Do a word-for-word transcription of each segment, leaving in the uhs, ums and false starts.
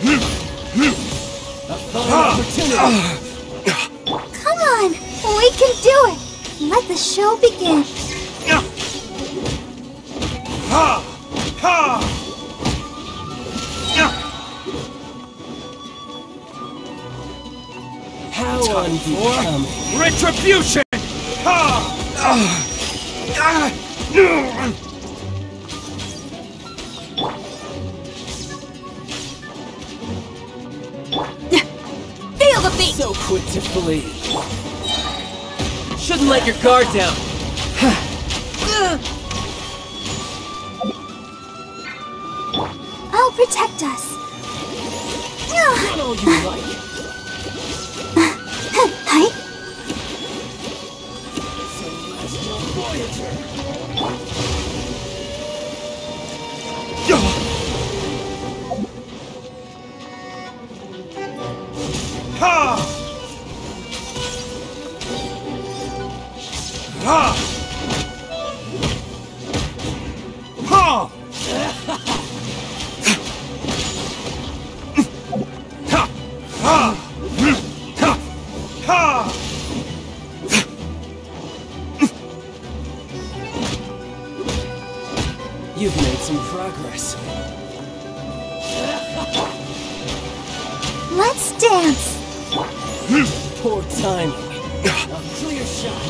A fine opportunity. Come on, we can do it. Let the show begin. Ha! Ha! How unbecoming. Retribution! Ha! Feel the beat! So quick to flee. Shouldn't let your guard down. I'll protect us. Run all you like. Hi. Celestial Voyager. Ha! Ha! Ha! Ha! Ha! Ha! Ha! You've made some progress. Let's dance. Poor timing. A clear shot.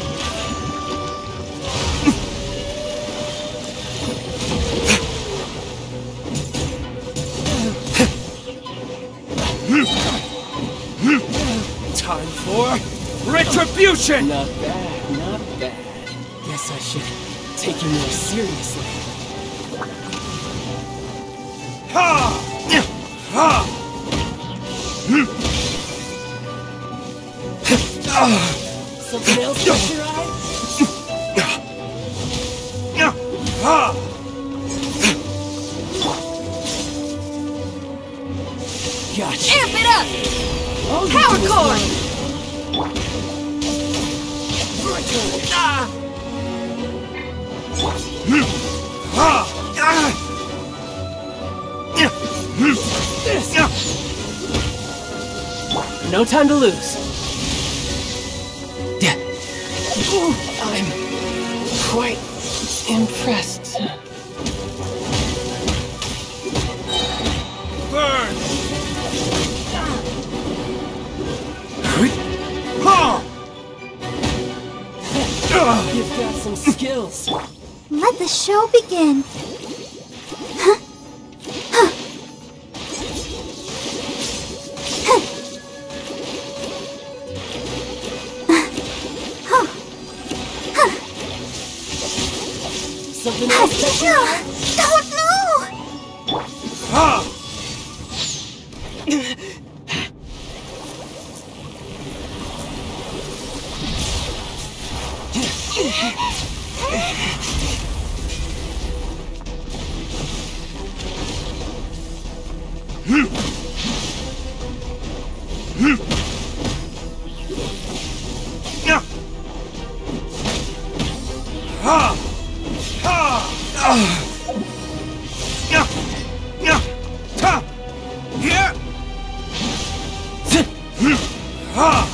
Time for retribution! Not bad, not bad. Guess I should take you more seriously. Ha! Ha! Something else catch your eye? Ha! Gotcha. Amp it up! All you Power do is core! run. Ha! This. No time to lose. I'm quite impressed. Burn! Ha! You've got some skills. Let the show begin. Something else catch your eye? Don't know! Ha! Ha! Ha! Ya! Ya! Ta! Ya! Ha!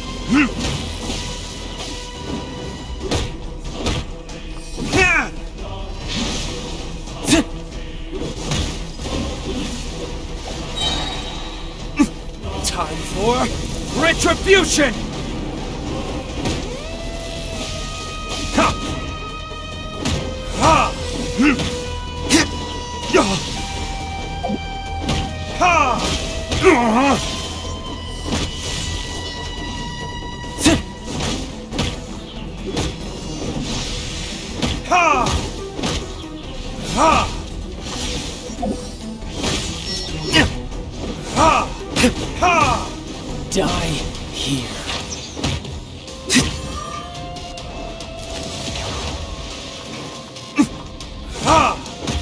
Ya! Time for retribution! Ha! Ha! Ya! Ha! Ha! Ha! Ha! Ha! Die here. Ha!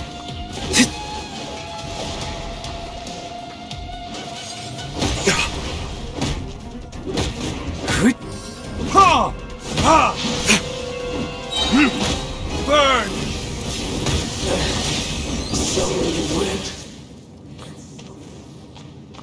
Ha! Ha! Burn! So you win.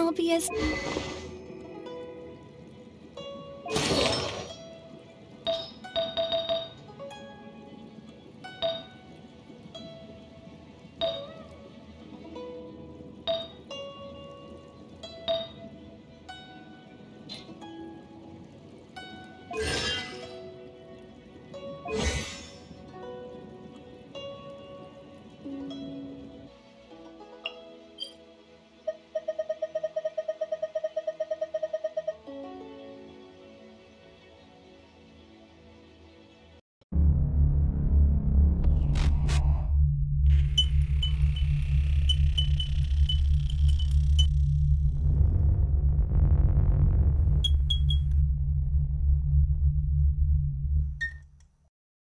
I'll be as